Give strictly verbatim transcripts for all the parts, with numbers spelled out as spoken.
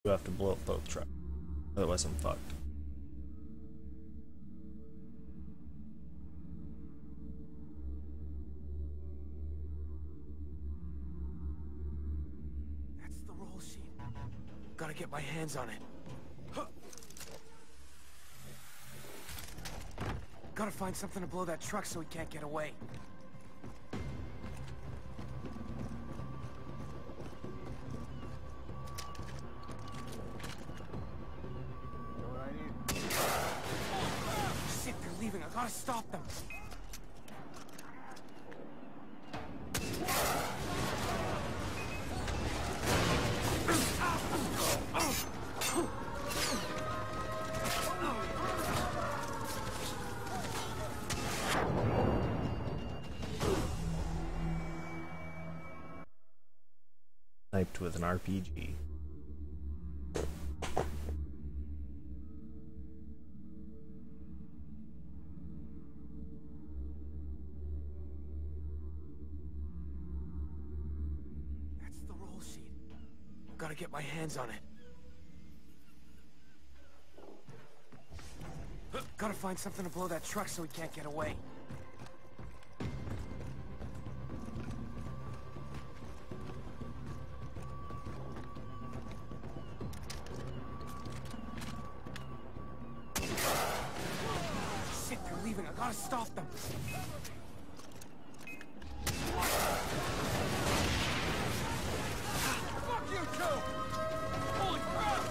You have to blow up both trucks. Otherwise I'm fucked. That's the roll sheet. Gotta get my hands on it. Huh. Gotta find something to blow that truck so he can't get away. Shit, they're leaving. I gotta stop them. Sniped with an R P G. That's the roll sheet. Gotta get my hands on it. Huh. Gotta find something to blow that truck so he can't get away. Shit, they're leaving. I gotta stop them. Fuck you two! Holy crap!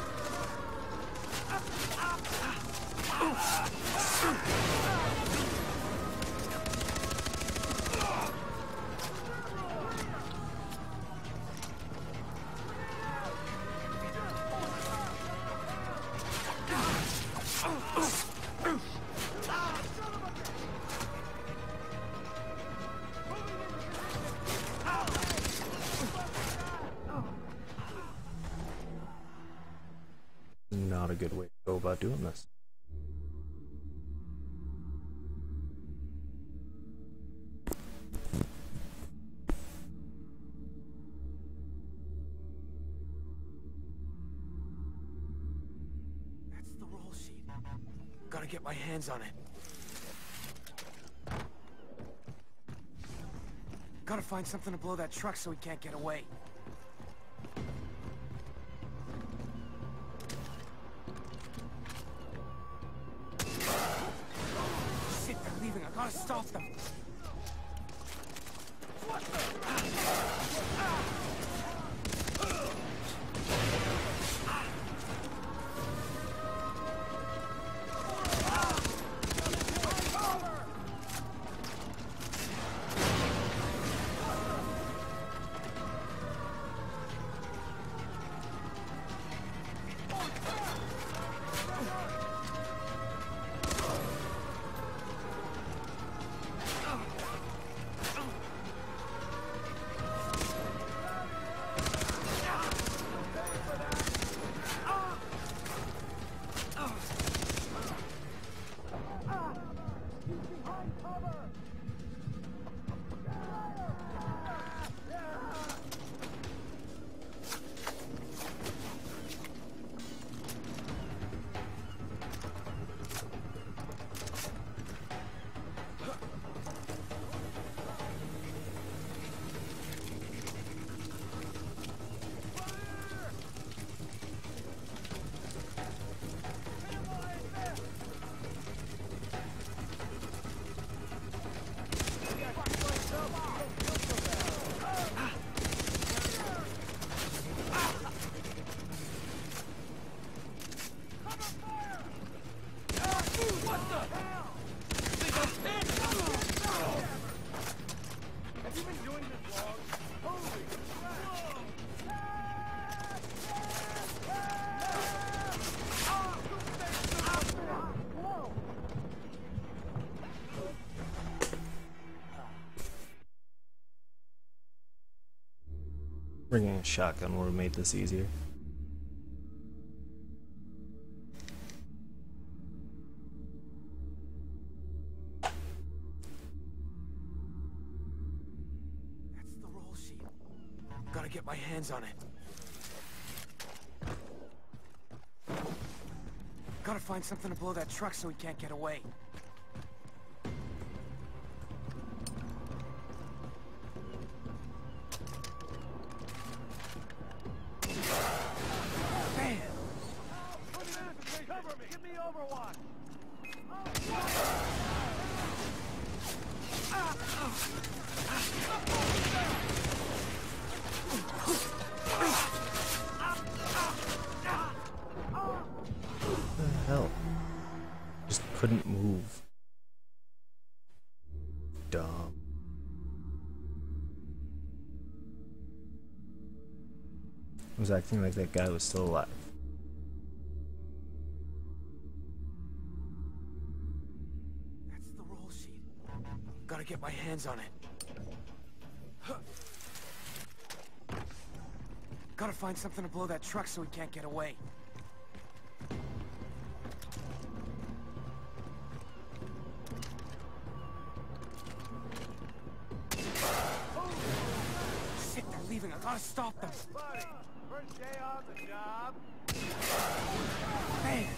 Not a good way to go about doing this. That's the roll sheet. Gotta get my hands on it. Gotta find something to blow that truck so he can't get away. Shit, they're leaving. I gotta stop them. What the? Bringing a shotgun would have made this easier. That's the roll sheet. Gotta get my hands on it. Gotta find something to blow that truck so he can't get away. Bam! Cover me! Give me overwatch! What the hell? Just couldn't move. Dumb. I was acting like that guy was still alive. That's the roll sheet. Gotta get my hands on it. Gotta find something to blow that truck so he can't get away. Shit, they're leaving. I gotta stop them. Buddy, first day on the job. Man!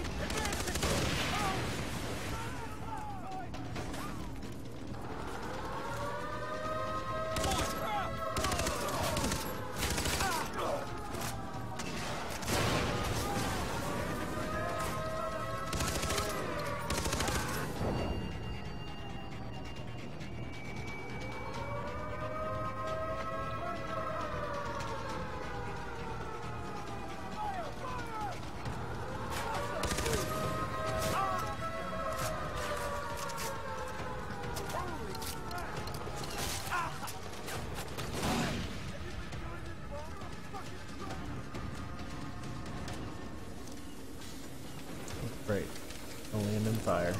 Right. I'll land in fire.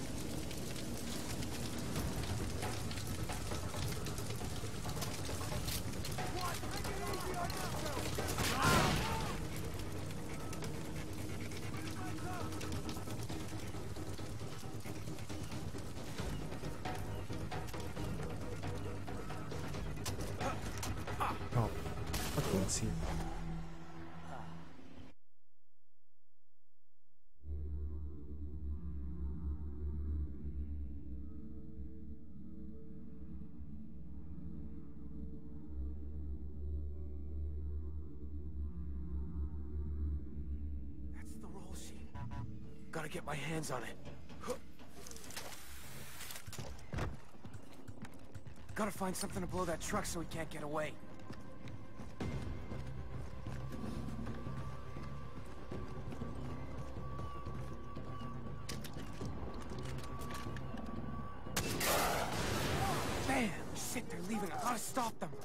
Oh, fucking see. That's the roll sheet. Gotta get my hands on it. Gotta find something to blow that truck so he can't get away. Bam! Shit, they're leaving. I gotta stop them.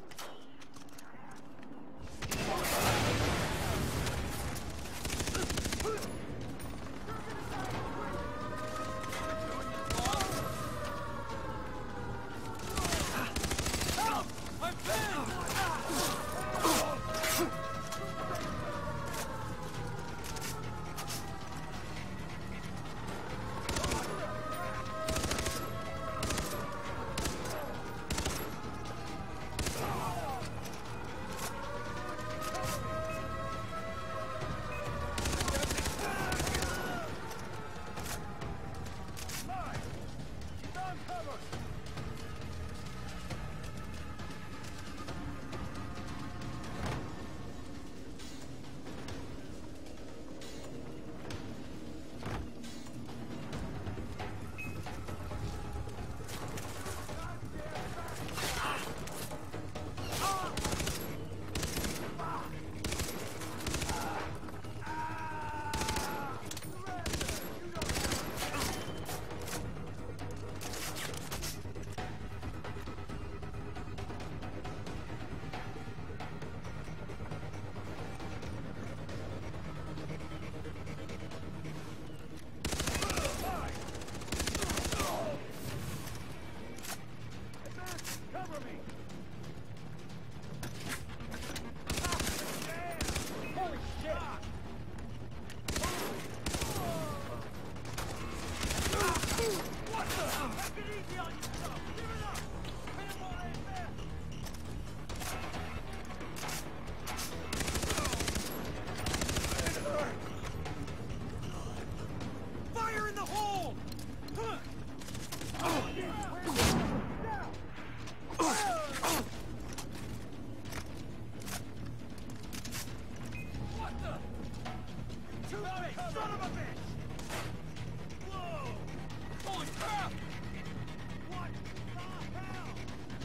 Hey, son of a bitch! Whoa! Holy crap! What the hell?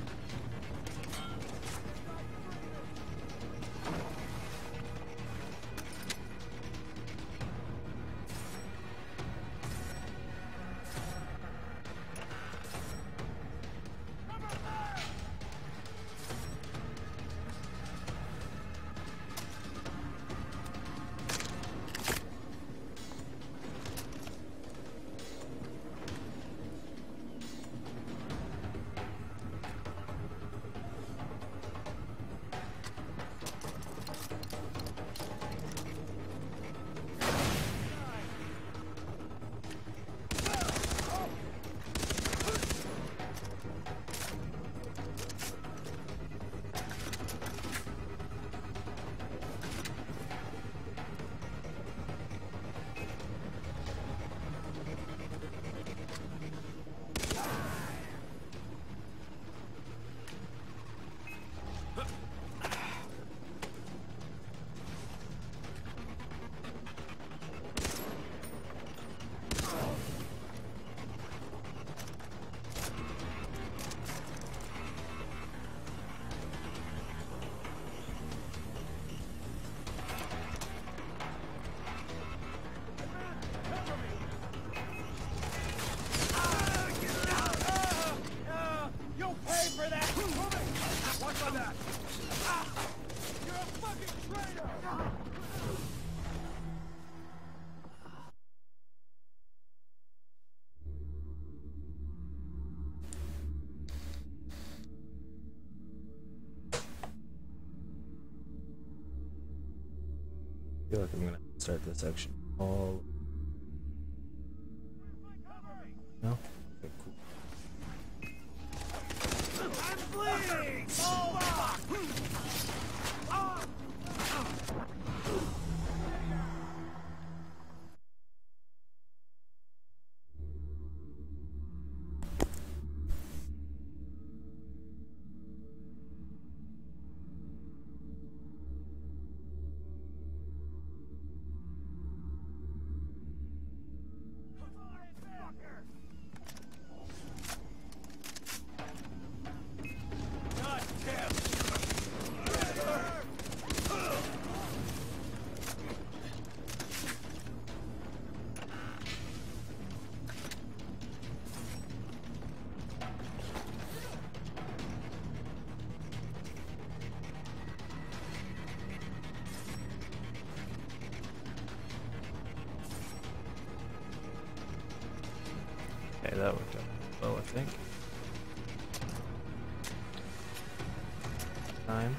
You'll pay for that! Watch on that! You're a fucking traitor! I feel like I'm gonna start this section all. No? Okay, cool. I'm bleeding! Oh, fuck! Ah! God damn! Okay, that worked out well, I think. Time.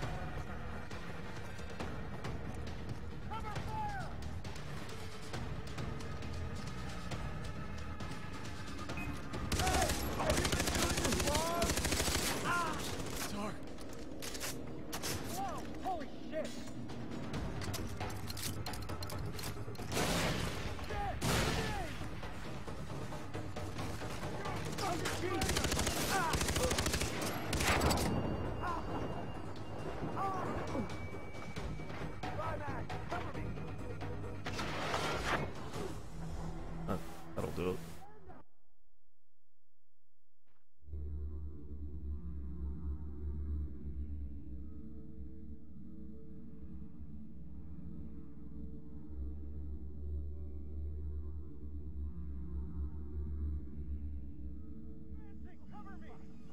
Dark. Whoa! Holy shit! Uh, that'll do it. Cover me!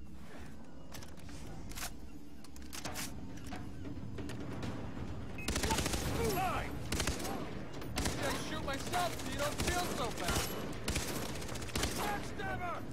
Hey! Maybe I shoot myself so you don't feel so bad. Backstabber!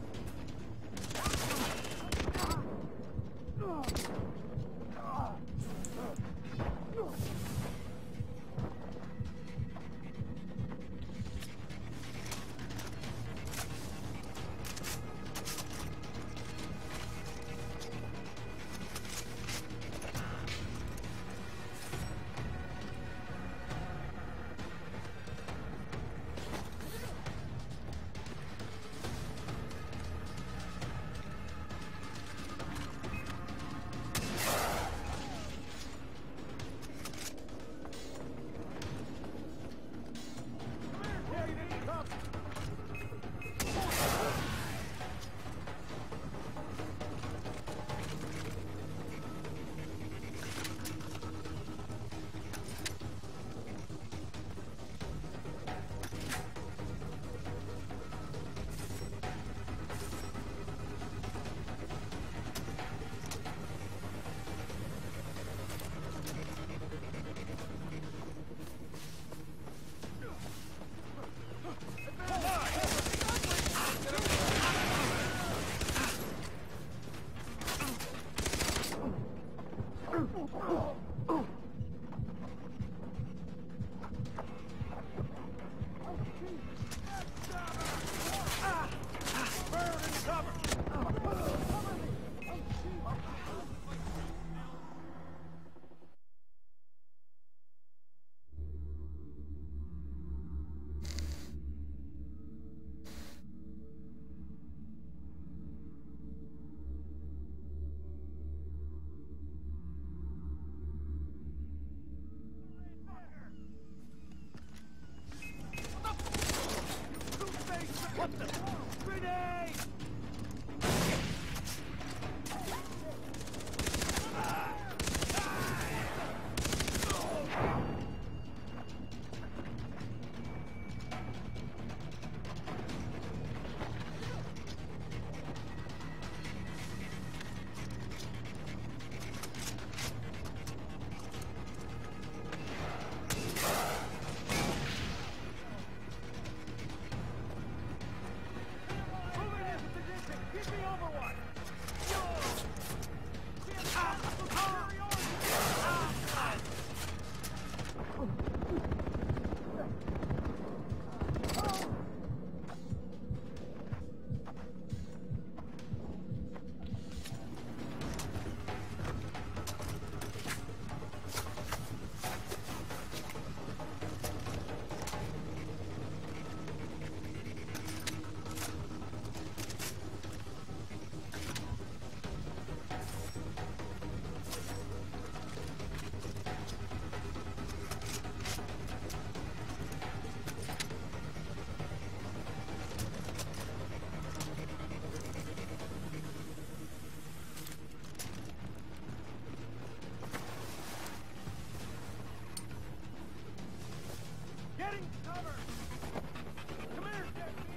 Getting cover! Come here, Jesse!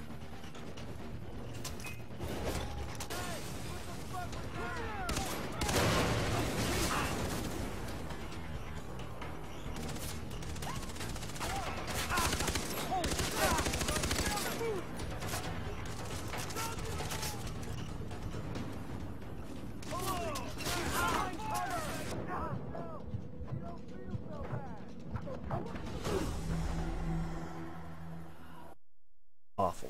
Hey, what the fuck was that? Awful.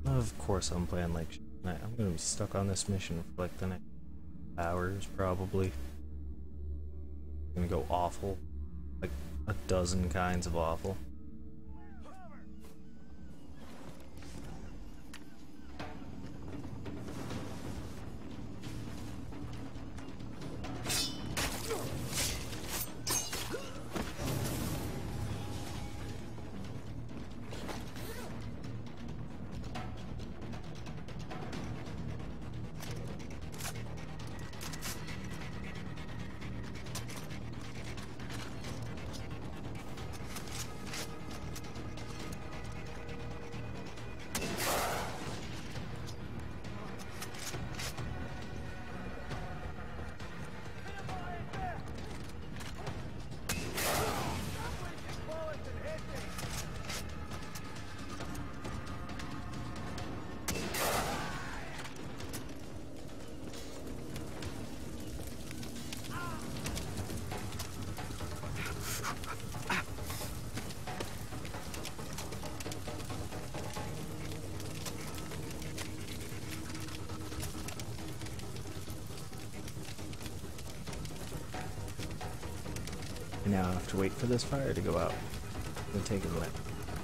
Of course I'm playing like shit tonight. I'm gonna be stuck on this mission for like the next hours probably. Gonna go awful. Like a dozen kinds of awful. And now I have to wait for this fire to go out. It'll take a minute.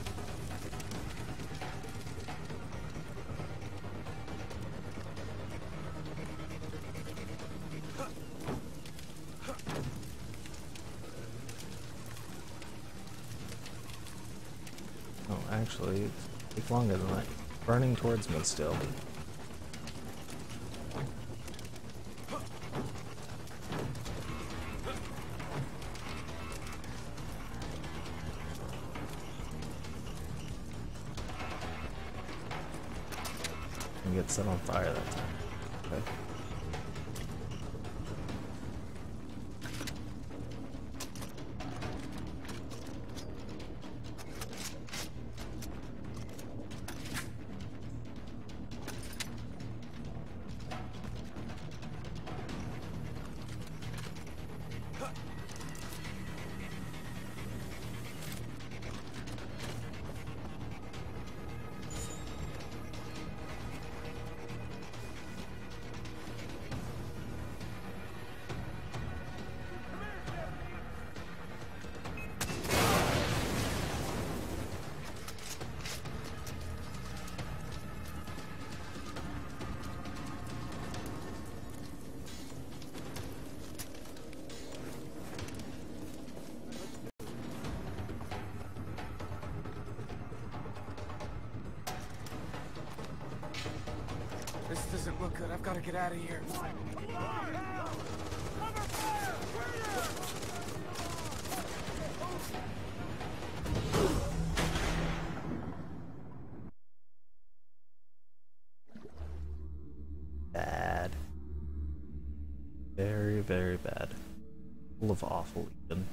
Oh, actually, it takes longer than that. Burning towards me still. And get set on fire that time. Okay. This doesn't look good. I've got to get out of here. Bad. Very, very bad. Full of awful even.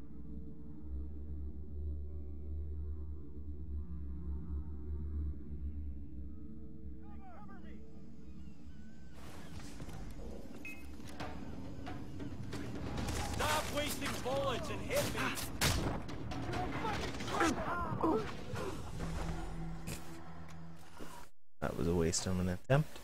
Stop wasting bullets and hit me! That was a waste of an attempt.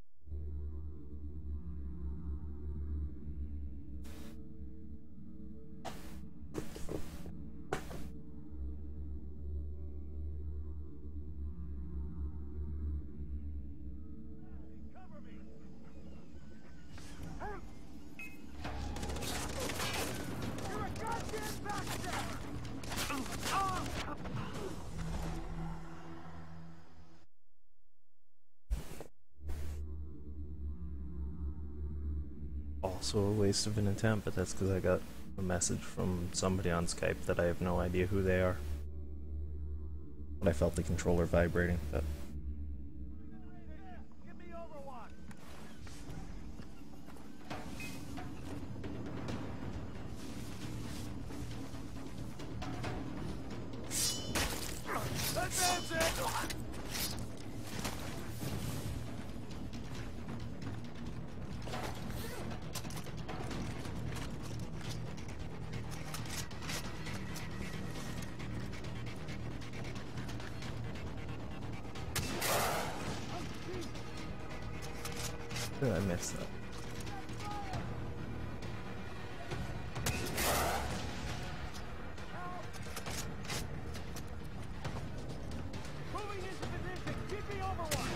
Also a waste of an attempt, but that's because I got a message from somebody on Skype that I have no idea who they are. But I felt the controller vibrating, but Give me Overwatch! Advance it! Did I miss that? Moving into position. Keep me over one.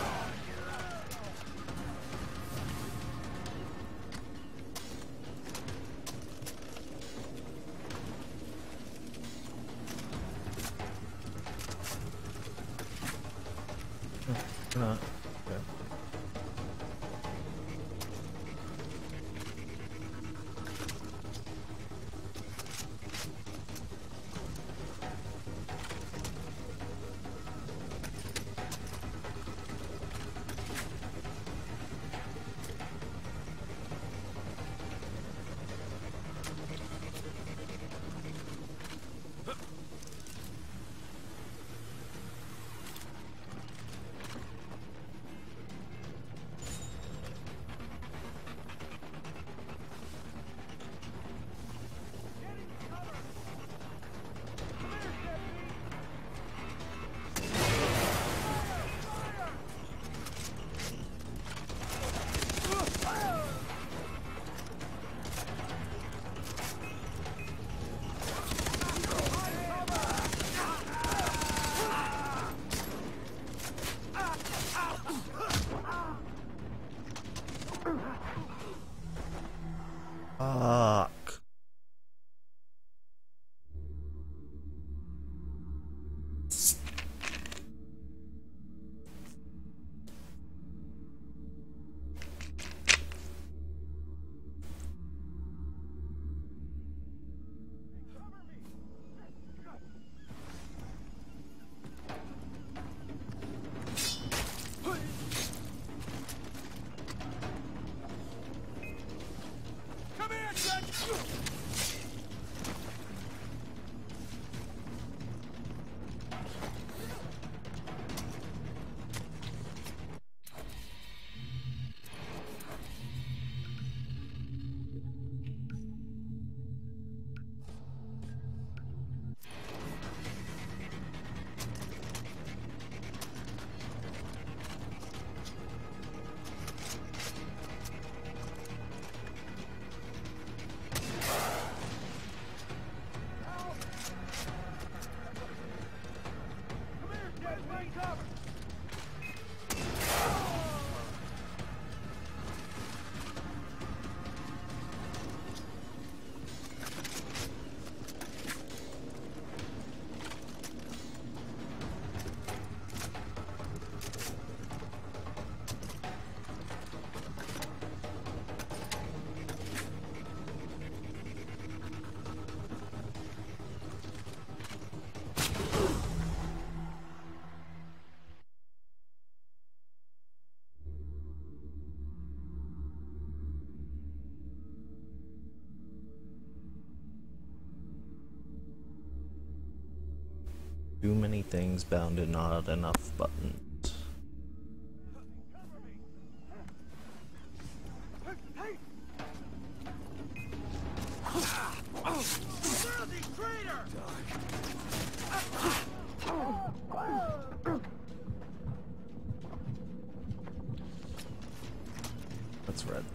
We're not. Okay. Fuck. Come here, Judge! Come here, Judge! Take cover! Too many things bound and not enough buttons. Hey! Filthy traitor! That's red.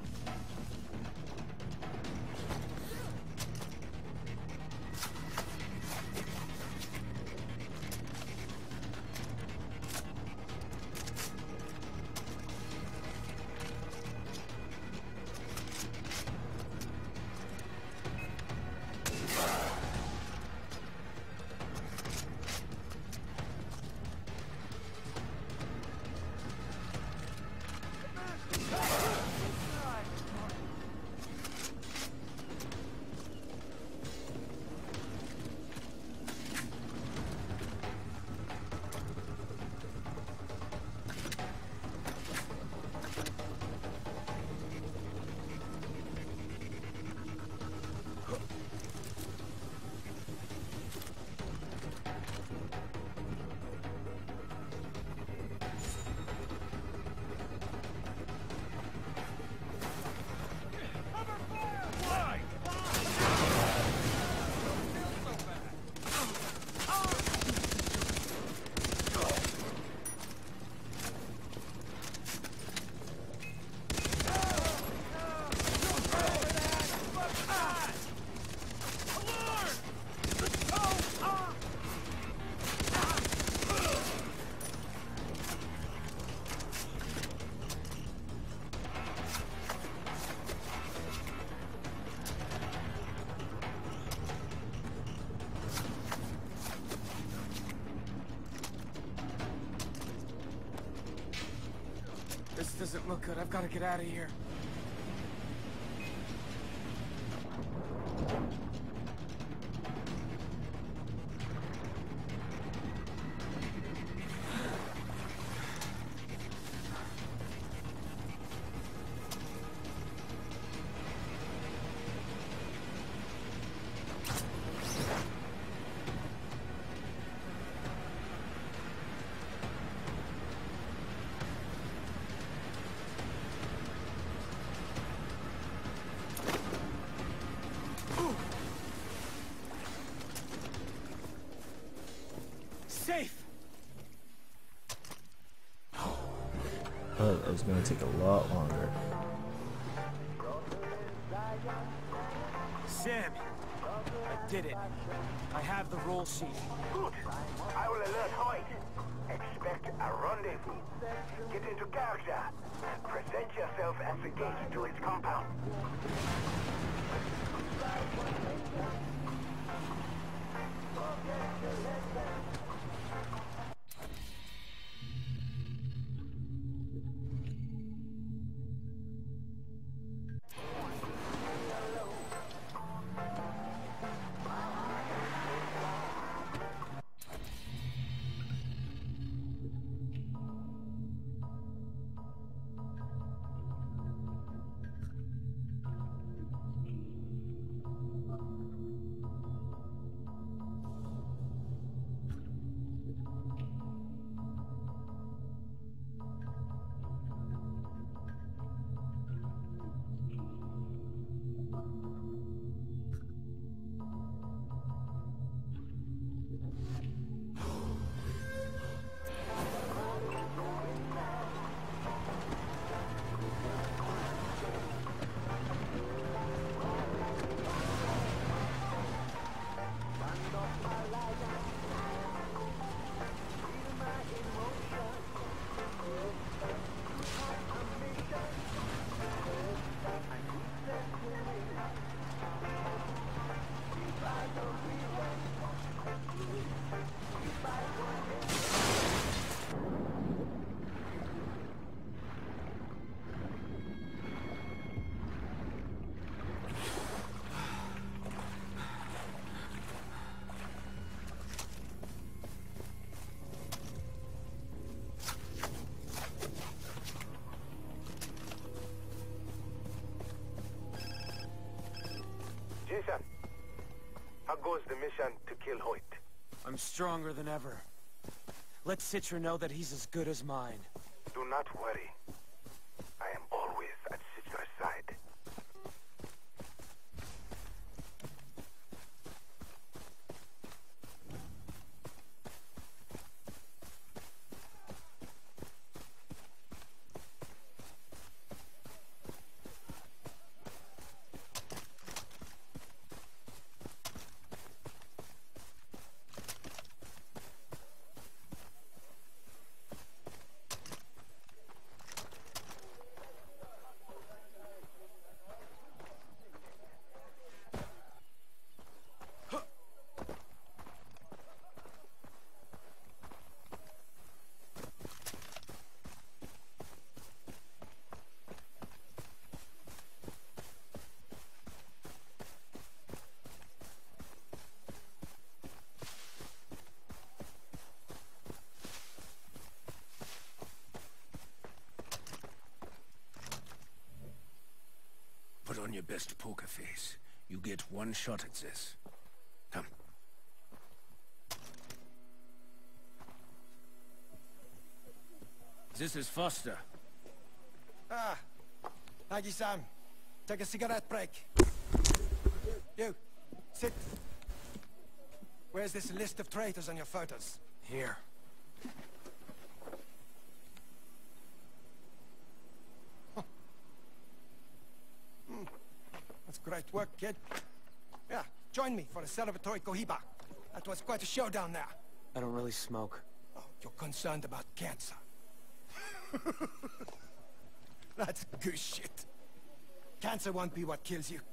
doesn't look good. I've got to get out of here. Safe. But it was gonna take a lot longer. Sam, I did it. I have the roll sheet. Good. I will alert Hoyt. Expect a rendezvous. Get into character. Present yourself as the gate to its compound. Jason, how goes the mission to kill Hoyt? I'm stronger than ever. Let Citra know that he's as good as mine. Do not worry. I am always at Citra's side. Put on your best poker face. You get one shot at this. Come. This is Foster. Ah, thank you, Sam. Take a cigarette break. You, sit. Where's this list of traitors on your photos? Here. Huh. Hmm. That's great work, kid. Yeah, join me for a celebratory cohiba. That was quite a show down there. I don't really smoke. Oh, you're concerned about cancer. That's good shit. Cancer won't be what kills you.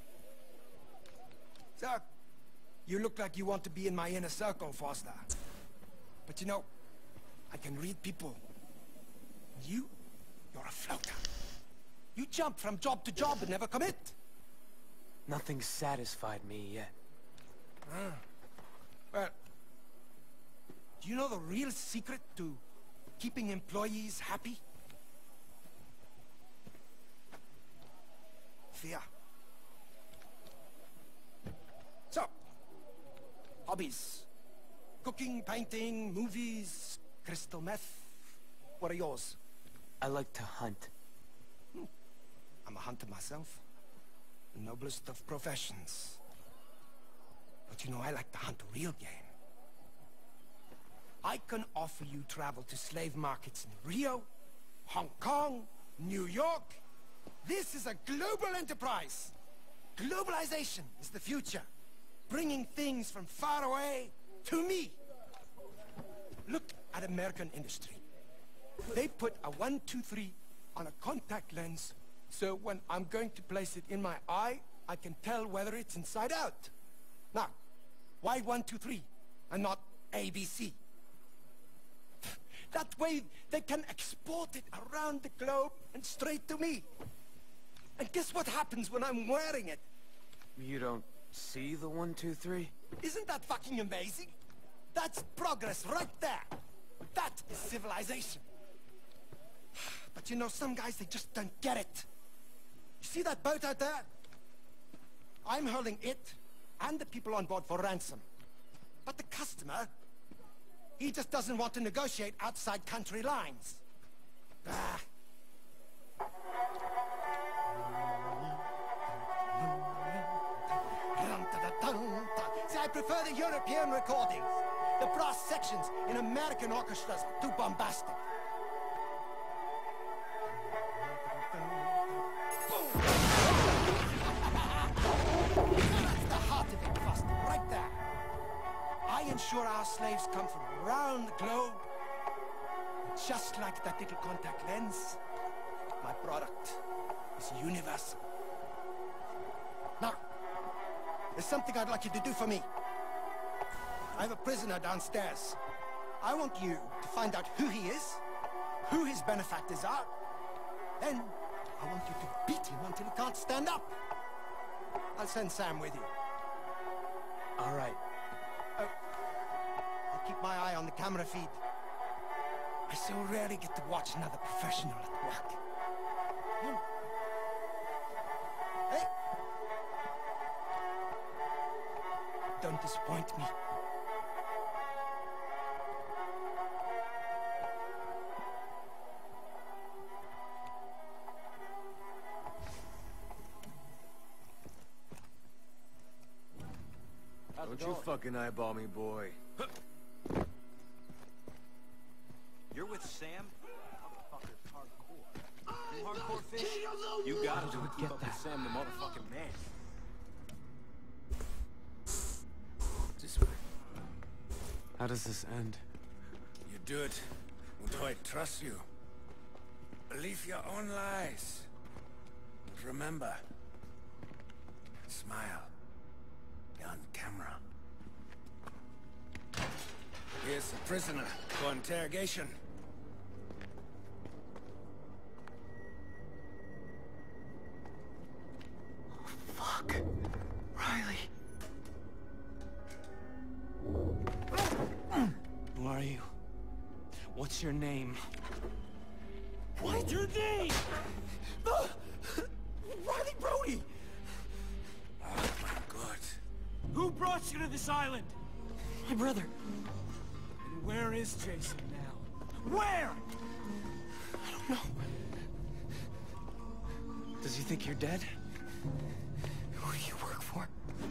So, you look like you want to be in my inner circle, Foster. But you know, I can read people. You You're a floater. You jump from job to job and never commit. Nothing's satisfied me yet. Ah. Well, do you know the real secret to keeping employees happy? Fear. So, hobbies. Cooking, painting, movies, crystal meth. What are yours? I like to hunt. Hmm. I'm a hunter myself. The noblest of professions. But you know, I like to hunt a real game. I can offer you travel to slave markets in Rio, Hong Kong, New York. This is a global enterprise. Globalization is the future. Bringing things from far away to me. Look at American industry. They put a one two three on a contact lens, so when I'm going to place it in my eye, I can tell whether it's inside out. Now, why one two three and not A B C? That way they can export it around the globe and straight to me. And guess what happens when I'm wearing it? You don't see the one, two, three? Isn't that fucking amazing? That's progress right there. That is civilization. But you know, some guys, they just don't get it. You see that boat out there? I'm holding it and the people on board for ransom. But the customer, he just doesn't want to negotiate outside country lines. Ah. See, I prefer the European recordings. The brass sections in American orchestras are too bombastic. That's the heart of it, Foster, right there. I ensure our slaves come from around the globe. Just like that little contact lens, my product is universal. Now, there's something I'd like you to do for me. I have a prisoner downstairs. I want you to find out who he is, who his benefactors are. Then, I want you to beat him until he can't stand up. I'll send Sam with you. All right. Oh, I'll keep my eye on the camera feed. I so rarely get to watch another professional at work. Hmm. Hey! Don't disappoint me. Don't you fucking eyeball me, boy. You're with Sam? Motherfucker's hardcore. You hardcore fish? You gotta do it. Keep up with Sam, the motherfucking man. This way. How does this end? You do it, and Hoyt trusts you. Believe your own lies. And remember, smile. You're on camera. Here's the prisoner for interrogation. Fuck. Riley. Who are you? What's your name? What's your name? Uh, Riley Brody! Oh my God. Who brought you to this island? My brother. And where is Jason now? Where? I don't know. Does he think you're dead? Who do you work for?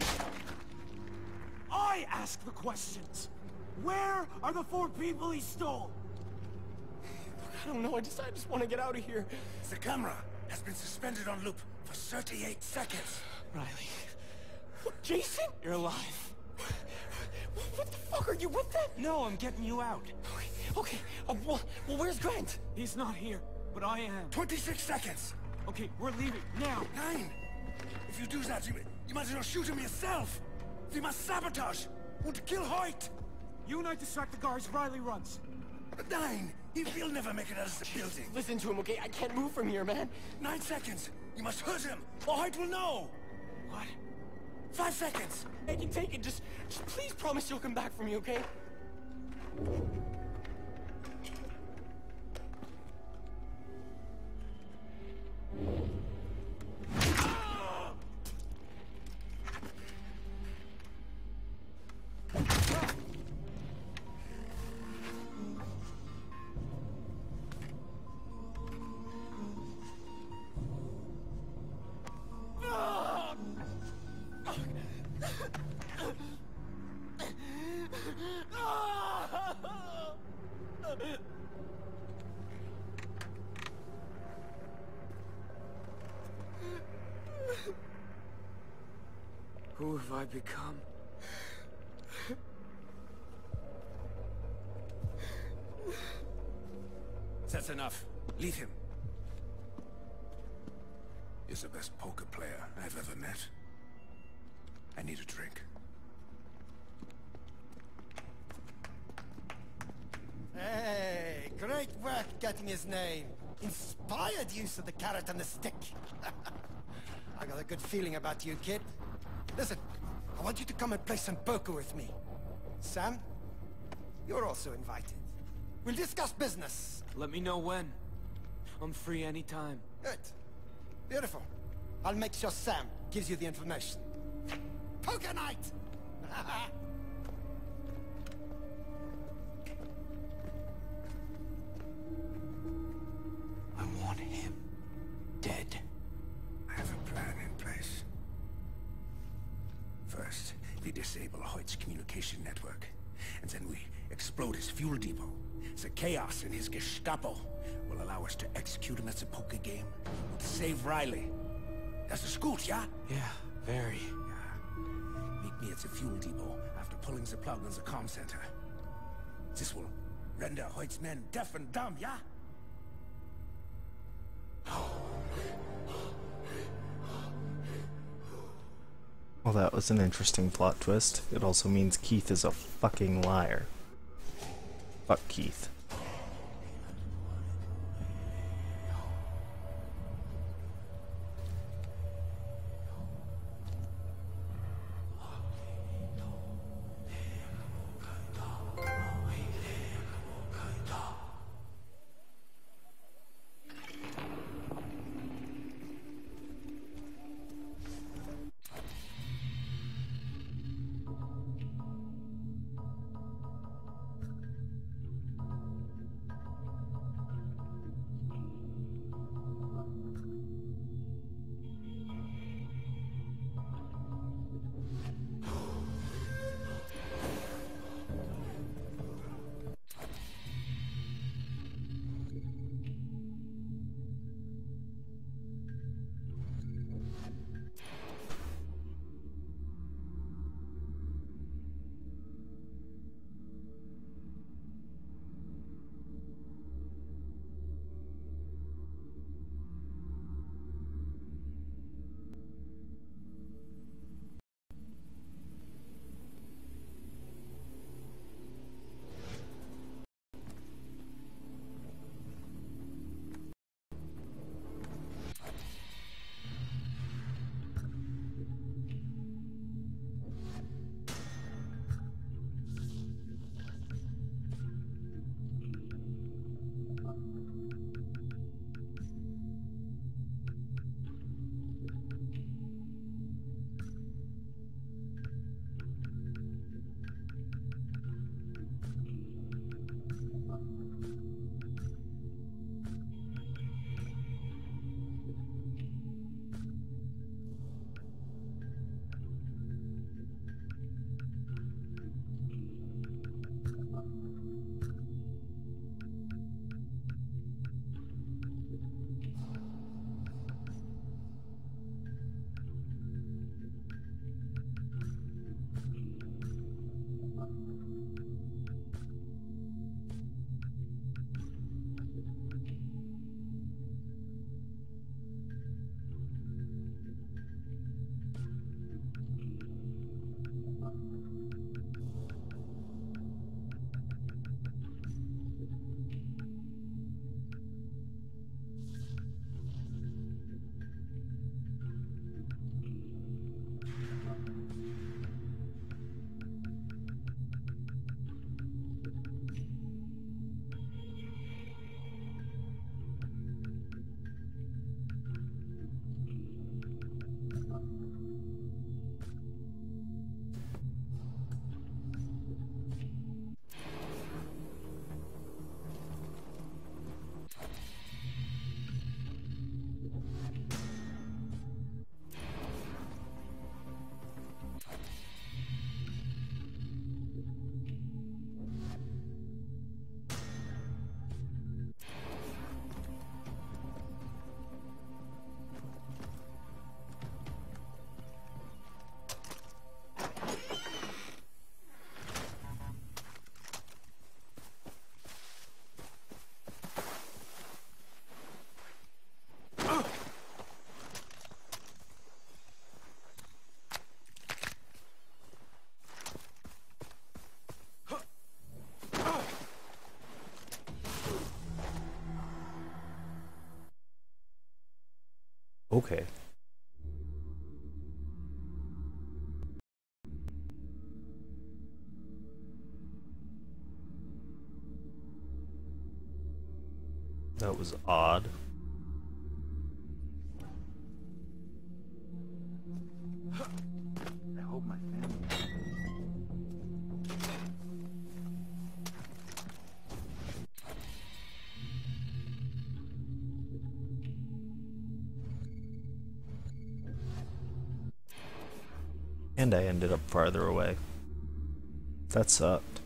I ask the questions. Where are the four people he stole? I don't know, I just, I just want to get out of here. The camera has been suspended on loop for thirty-eight seconds. Riley. What, Jason? You're alive. What the fuck, are you with that? No, I'm getting you out. Okay, okay. Uh, well, well, where's Grant? He's not here, but I am. twenty-six seconds. Okay, we're leaving, now. Nine. If you do that, you, you might as well shoot him yourself. We must sabotage. Want to kill Hoyt. You and I distract the guards, Riley runs. But Nine. He will never make it out of the building. Listen to him, okay? I can't move from here, man. Nine seconds. You must hurt him, or Hoyt will know. What? Five seconds. I can take it. Just, just please promise you'll come back for me, okay? Who have I become? That's enough. Leave him. He's the best poker player I've ever met. I need a drink. Hey, great work getting his name. Inspired use of the carrot and the stick. I got a good feeling about you, kid. Listen, I want you to come and play some poker with me. Sam, you're also invited. We'll discuss business. Let me know when. I'm free anytime. Good. Beautiful. I'll make sure Sam gives you the information. Poker night! I want him dead. I have a plan in place. First, we disable Hoyt's communication network, and then we explode his fuel depot. The chaos in his Gestapo will allow us to execute him as a poker game and save Riley. That's a good, yeah? Yeah, very. Yeah. Meet me at the fuel depot after pulling the plug on the comm center. This will render Hoyt's men deaf and dumb, yeah? Well, that was an interesting plot twist. It also means Keith is a fucking liar. Fuck Keith. Okay. That was odd. I hope my family... And I ended up farther away. That sucked.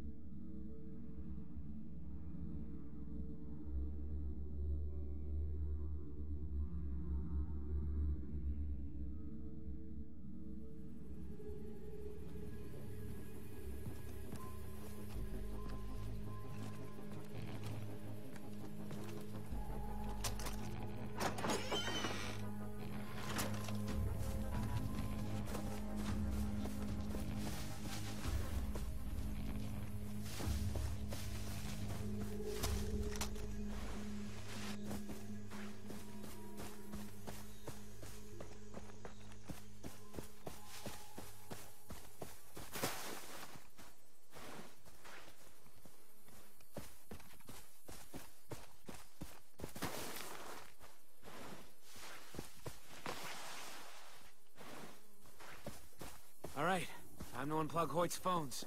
All right, time to unplug Hoyt's phones.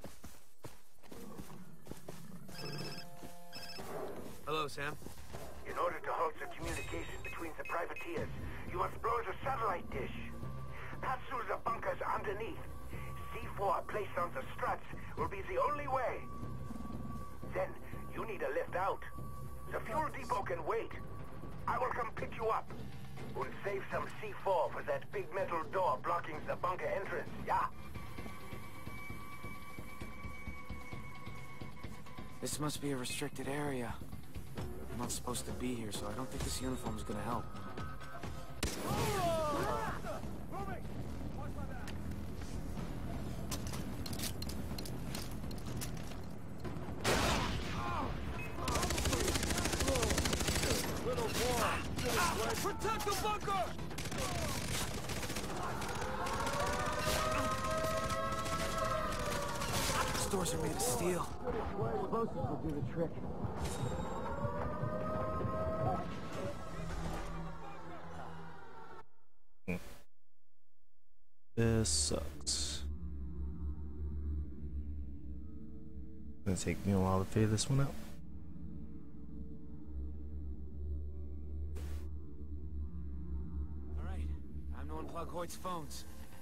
Hello, Sam. In order to halt the communication between the privateers, you must blow the satellite dish. Pass through the bunkers underneath. C four placed on the struts will be the only way. Then, you need a lift out. The fuel depot can wait. I will come pick you up. And save some C four for that big metal door blocking the bunker entrance, yeah? This must be a restricted area. I'm not supposed to be here, so I don't think this uniform is gonna help. Protect the bunker! These doors are made of steel. Explosives will do the trick. This sucks. It's gonna take me a while to figure this one out. All right, time to unplug Hoyt's phones.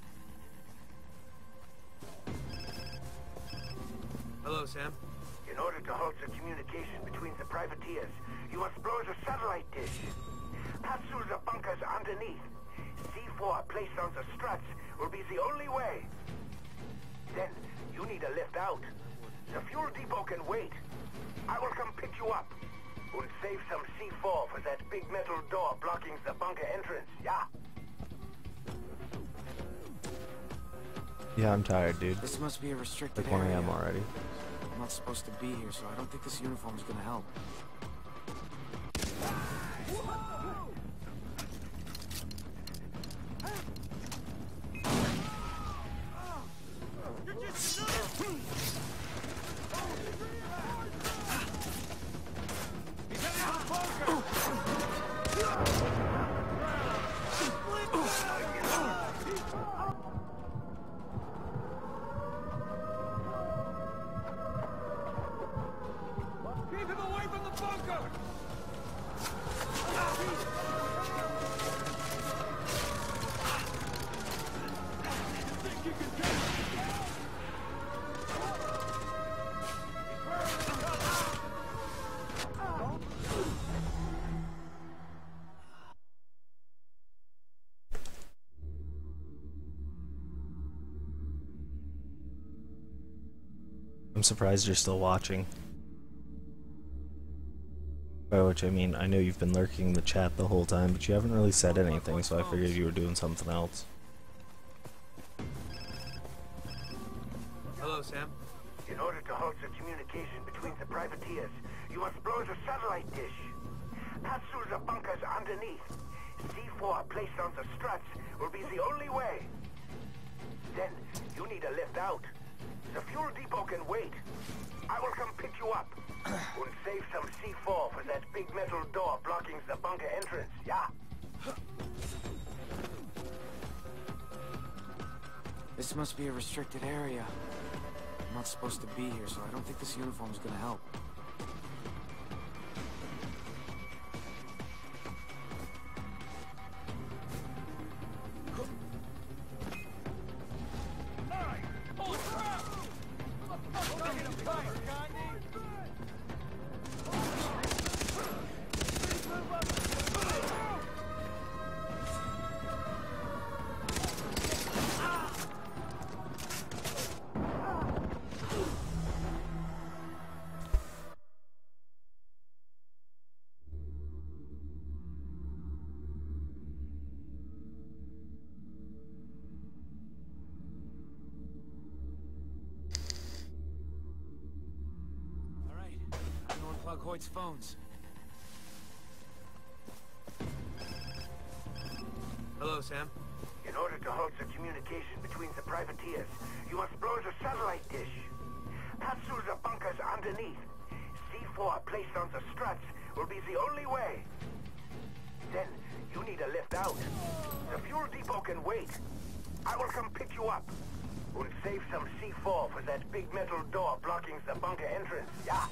Hello, Sam. In order to halt the communication between the privateers, you must blow the satellite dish. Pass through the bunkers underneath. C four placed on the struts will be the only way. Then, you need a lift out. The fuel depot can wait. I will come pick you up. And save some C four for that big metal door blocking the bunker entrance, yeah? Yeah, I'm tired, dude. This must be a restricted Like one area. A M already. I'm not supposed to be here, so I don't think this uniform is gonna help. Keep him away from the bunker! I'm surprised you're still watching. By which I mean, I know you've been lurking in the chat the whole time, but you haven't really said anything, so I figured you were doing something else. Hello, Sam. In order to halt the communication between the privateers, you must blow the satellite dish. Pass through the bunkers underneath. C four placed on the struts will be the only way. Then, you need a lift out. The fuel depot can wait. I will come pick you up. And save some C four for that big metal door blocking the bunker entrance, yeah? This must be a restricted area. I'm not supposed to be here, so I don't think this uniform's gonna help. Unplug Hoyt's phones. Hello, Sam. In order to halt the communication between the privateers, you must blow the satellite dish. Pass through the bunkers underneath. C four placed on the struts will be the only way. Then, you need a lift out. The fuel depot can wait. I will come pick you up. And save some C four for that big metal door blocking the bunker entrance, yeah?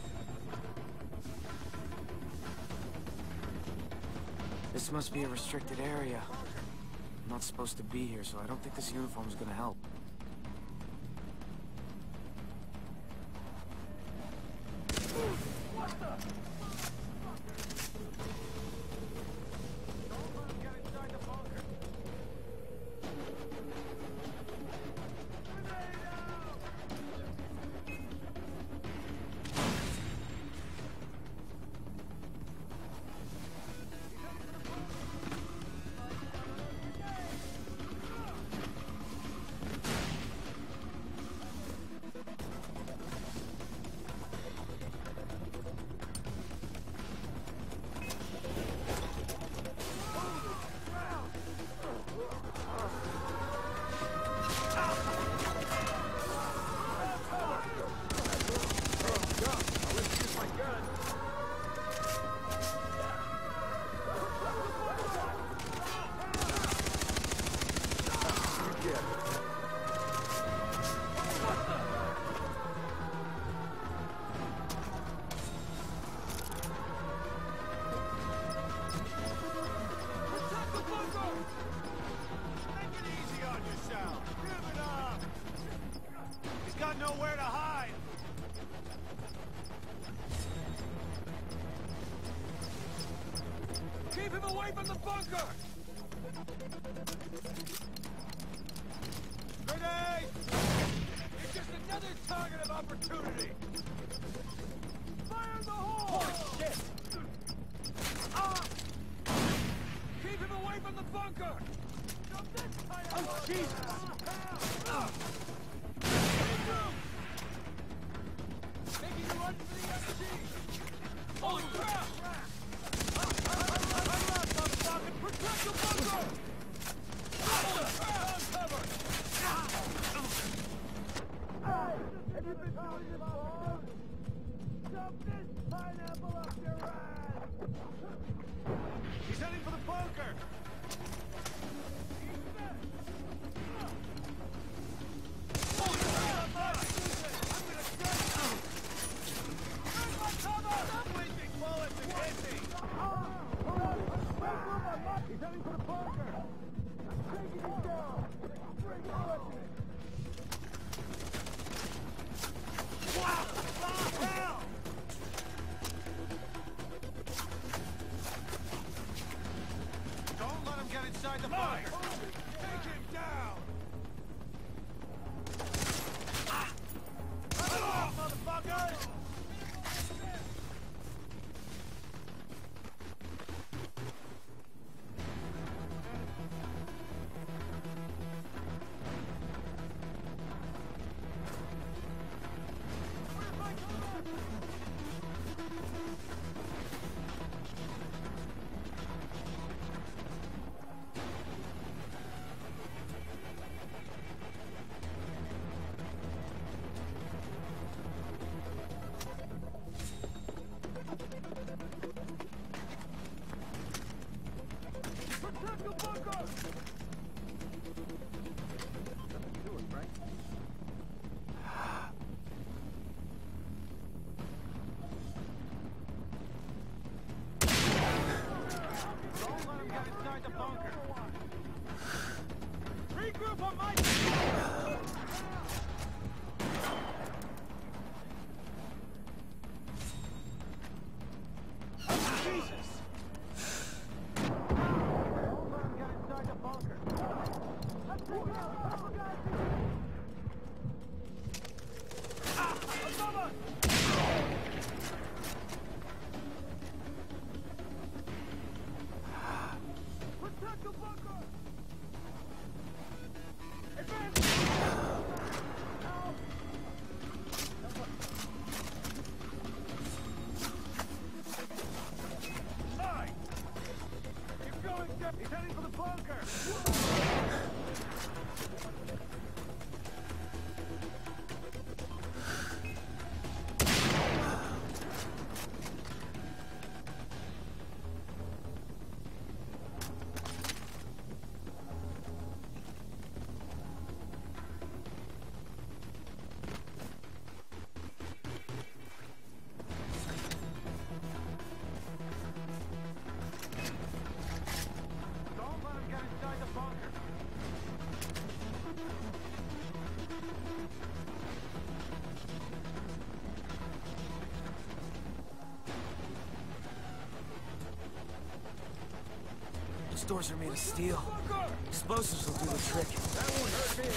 This must be a restricted area. I'm not supposed to be here, so I don't think this uniform's gonna help. What the? Nowhere to hide! Keep him away from the bunker! Grenade! It's just another target of opportunity! Fire in the hole! Oh, shit! Ah! Keep him away from the bunker! Oh, Jesus! Ah! Making a run for the S G! Holy crap! I'm not motherfucker! Protect the bunker! Holy crap! I'm covered! Hey! Have you been doing this long? Dump this pineapple up your ass! He's heading for the bunker! Holy crap! I'm gonna Stop wasting bullets and hit me! He's heading for the bunker! Taking him down! Bring bullets! Wow! Oh, hell! Don't let him get inside the bunker! Take him down! Ah! Come on, motherfuckers! bunker. Regroup on my... Jesus! He's heading for the bunker! These doors are made of steel. Explosives will do the trick. That won't hurt me.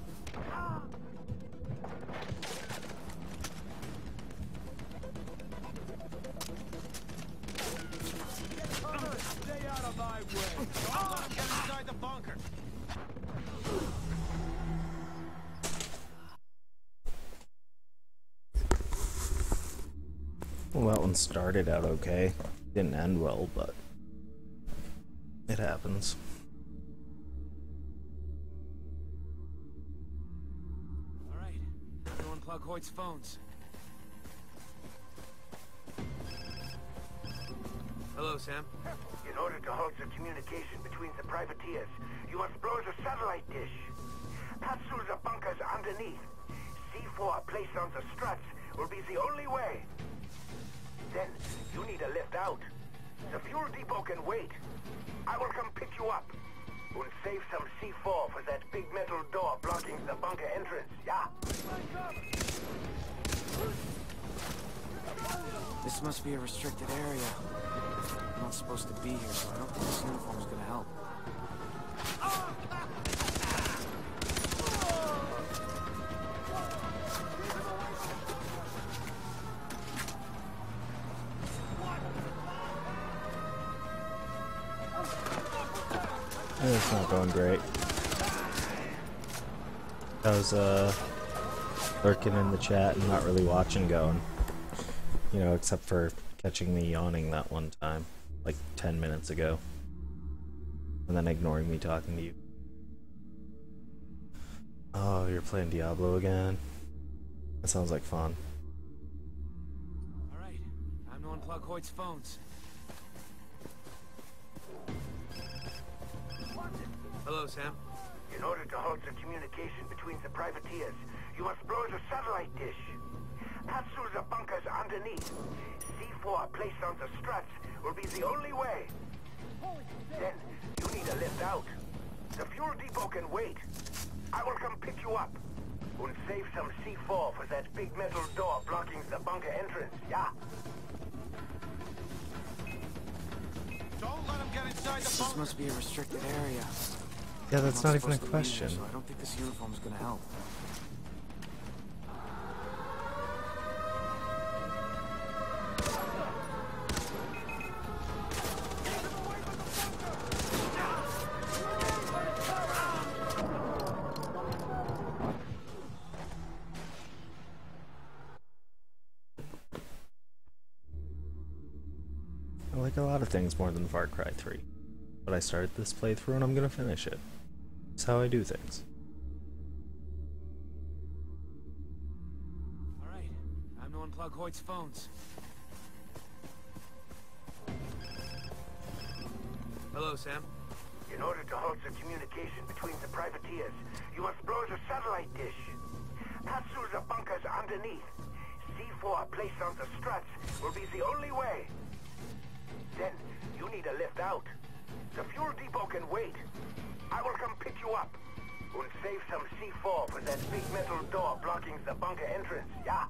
Stay out of my way. Don't let him get inside the bunker. Well, that one started out okay. Didn't end well, but it happens. All right, everyone plug Hoyt's phones. Hello, Sam. In order to halt the communication between the privateers, you must blow the satellite dish. Pass through the bunkers underneath. C four placed on the struts will be the only way. Then, you need a lift out. The fuel depot can wait. I will come pick you up. And save some C four for that big metal door blocking the bunker entrance, yeah? This must be a restricted area. I'm not supposed to be here, so I don't think this uniform is gonna help. It's not going great. I was uh lurking in the chat and not really watching going. You know, except for catching me yawning that one time, like ten minutes ago. And then ignoring me talking to you. Oh, you're playing Diablo again? That sounds like fun. Alright, time to unplug Hoyt's phones. Hello, Sam. In order to halt the communication between the privateers, you must blow the satellite dish. Pass through the bunkers underneath. C four placed on the struts will be the only way. Then, you need a lift out. The fuel depot can wait. I will come pick you up. And save some C four for that big metal door blocking the bunker entrance, yeah? Don't let him get inside the This bunker. must be a restricted area. Yeah, that's I'm not even a supposed to be here, question. so I don't think this uniform is gonna help. I like a lot of things more than Far Cry three. But I started this playthrough and I'm gonna finish it. It's how I do things. Alright, time to unplug Hoyt's phones. Hello, Sam. In order to halt the communication between the privateers, you must blow the satellite dish. Pass through the bunkers underneath. C four placed on the struts will be the only way. Then, you need a lift out. The fuel depot can wait. I will come pick you up. And save some C four for that big metal door blocking the bunker entrance, yeah?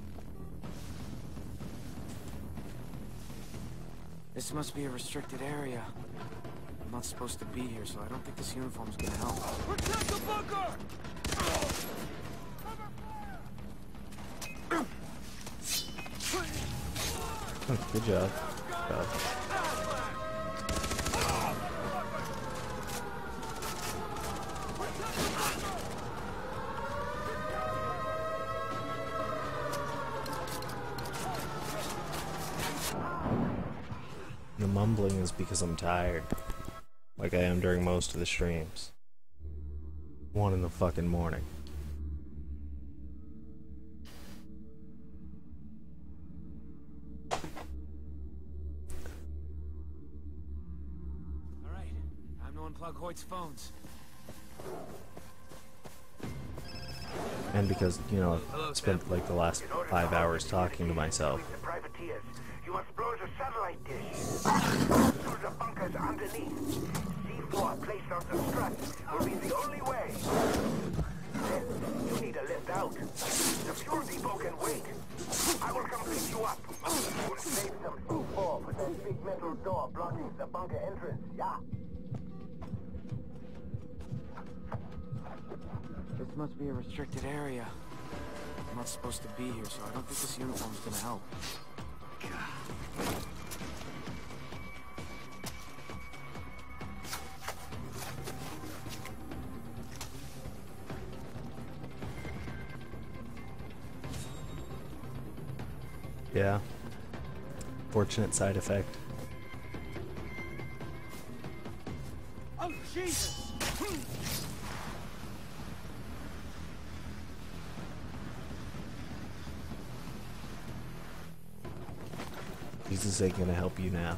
This must be a restricted area. I'm not supposed to be here, so I don't think this uniform's gonna help. Protect the bunker! Oh, good job. God. The mumbling is because I'm tired. Like I am during most of the streams. One in the fucking morning. Alright, time to unplug Hoyt's phones. And because, you know, I've spent like the last five hours talking to myself. You must blow the satellite dish through the bunkers underneath. C four placed on the struts will be the only way. Then you need a lift out. The fuel depot can wait. I will come pick you up. We'll save some C four for that big metal door blocking the bunker entrance, yeah? This must be a restricted area. I'm not supposed to be here, so I don't think this uniform's gonna help. Yeah. Fortunate side effect. Oh, Jesus! Jesus ain't gonna help you now.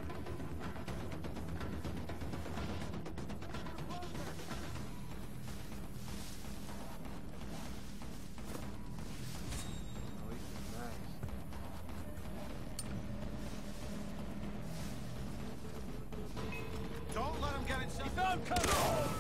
Don't let him get inside. He found cover!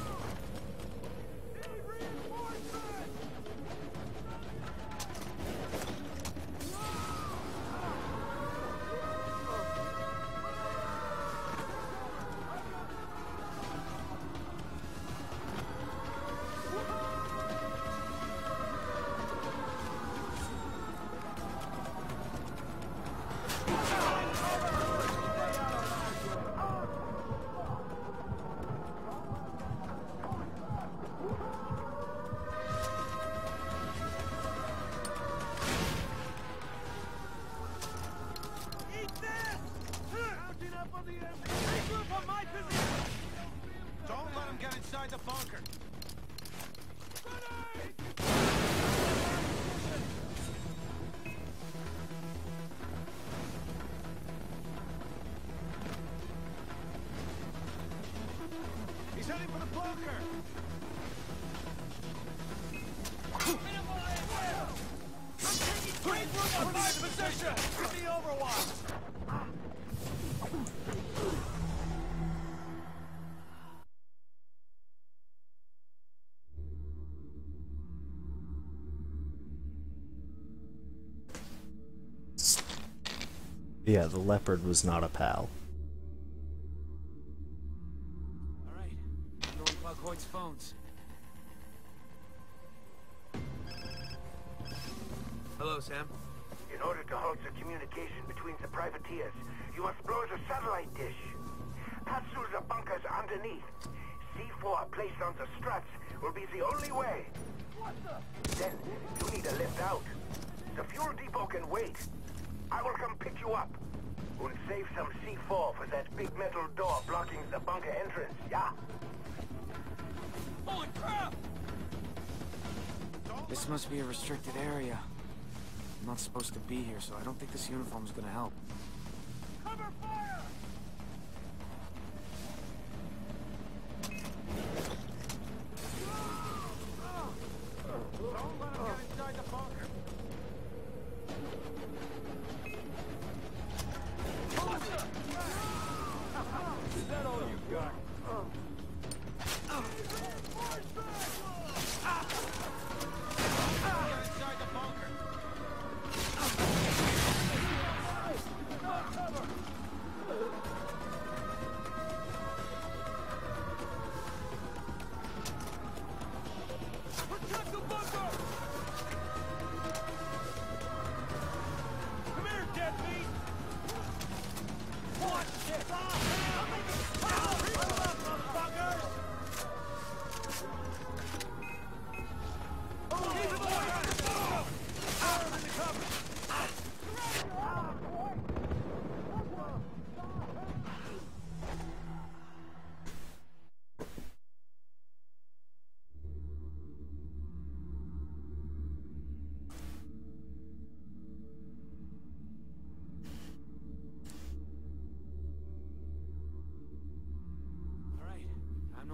Don't let him get inside the bunker. He's heading for the bunker. I'm taking great room from my position. Give me overwatch. Yeah, the leopard was not a pal. Alright, I'm gonna unplug Hoyt's phones. Hello, Sam. In order to halt the communication between the privateers, you must blow the satellite dish. Pass through the bunkers underneath. C four placed on the struts will be the only way. What the? Then you need a lift out. The fuel depot can wait. I will come pick you up. And save some C four for that big metal door blocking the bunker entrance, yeah? Holy crap! This must be a restricted area. I'm not supposed to be here, so I don't think this uniform's gonna help. Cover fire! Don't let him get inside the bunker. Is that all you got?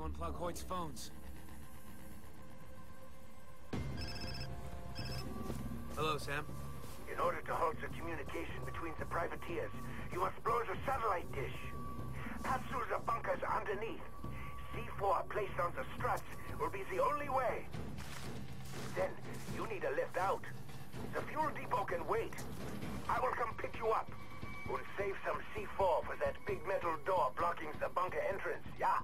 unplug Hoyt's phones. Hello, Sam. In order to halt the communication between the privateers, you must blow the satellite dish. Pass through the bunkers underneath. C four placed on the struts will be the only way. Then, you need a lift out. The fuel depot can wait. I will come pick you up. We'll save some C four for that big metal door blocking the bunker entrance, yeah?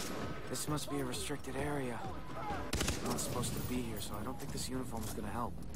This must be a restricted area. I'm not supposed to be here, so I don't think this uniform's gonna help.